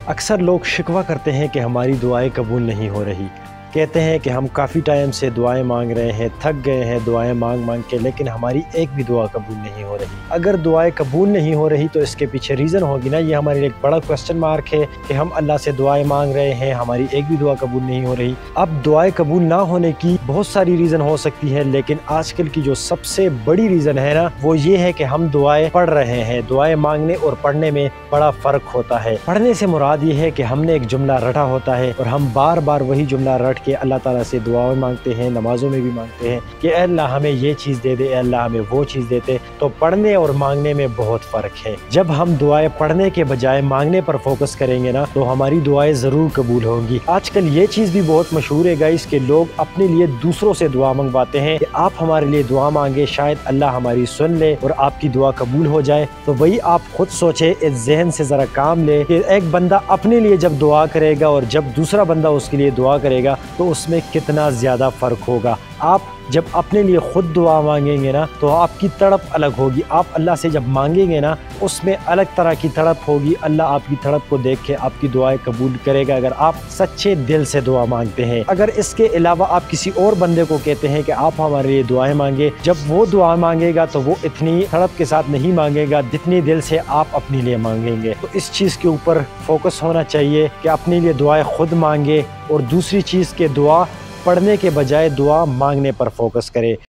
اکثر لوگ شکوہ کرتے ہیں کہ ہماری دعائیں قبول نہیں ہو رہی۔ کہتے ہیں کہ ہم کافی ٹائم سے دعائیں مانگ رہے ہیں، تھک گئے ہیں دعائیں مانگ مانگ کے، لیکن ہماری ایک بھی دعا قبول نہیں ہو رہی۔ اگر دعائیں قبول نہیں ہو رہی تو اس کے پیچھے ریزن ہوگی نا، یہ ہمارے لیے ایک بڑا کوسچن مارک ہے کہ ہم اللہ سے دعائیں مانگ رہے ہیں، ہماری ایک بھی دعا قبول نہیں ہو رہی۔ اب دعائیں قبول نہ ہونے کی بہت ساری ریزن ہو سکتی ہے، لیکن آج کل کی جو سب سے بڑی ریزن ہے نا، وہ یہ ہے کہ ہم دعائیں پڑھ رہے ہیں۔ دعائیں مانگنے اور پڑھنے میں بڑا فرق ہوتا ہے۔ پڑھنے سے مراد یہ ہے کہ ہم نے ایک جملہ رٹا ہوتا ہے اور ہم بار بار وہی جملہ رٹ کے اللہ تعالیٰ سے دعائیں مانگتے ہیں، نمازوں میں بھی مانگتے ہیں کہ اے اللہ ہمیں یہ چیز دے دے، اے اللہ ہمیں وہ چیز دیتے۔ تو پڑھنے اور مانگنے میں بہت فرق ہے۔ جب ہم دعائیں پڑھنے کے بجائے مانگنے پر فوکس کریں گے نا، تو ہماری دعائیں ضرور قبول ہوں گی۔ آج کل یہ چیز بھی بہت مشہور ہے گائز کہ لوگ اپنے لیے دوسروں سے دعا منگواتے ہیں کہ آپ ہمارے لیے دعا مانگے، شاید اللہ ہماری سن لے اور آپ کی دعا قبول ہو جائے۔ تو وہی آپ خود سوچے، اس ذہن سے ذرا کام لے کہ ایک بندہ اپنے لیے جب دعا کرے گا اور جب دوسرا بندہ اس کے لیے دعا کرے گا تو اس میں کتنا زیادہ فرق ہوگا۔ آپ جب اپنے لیے خود دعا مانگیں گے نا تو آپ کی تڑپ الگ ہوگی، آپ اللہ سے جب مانگیں گے نا اس میں الگ طرح کی تڑپ ہوگی۔ اللہ آپ کی تڑپ کو دیکھ کے آپ کی دعائیں قبول کرے گا اگر آپ سچے دل سے دعا مانگتے ہیں۔ اگر اس کے علاوہ آپ کسی اور بندے کو کہتے ہیں کہ آپ ہمارے لیے دعائیں مانگے، جب وہ دعا مانگے گا تو وہ اتنی تڑپ کے ساتھ نہیں مانگے گا جتنی دل سے آپ اپنے لیے مانگیں گے۔ تو اس چیز کے اوپر فوکس ہونا چاہیے کہ اپنے لیے دعائیں خود مانگے اور دوسری چیز کے دعا پڑھنے کے بجائے دعا مانگنے پر فوکس کرے۔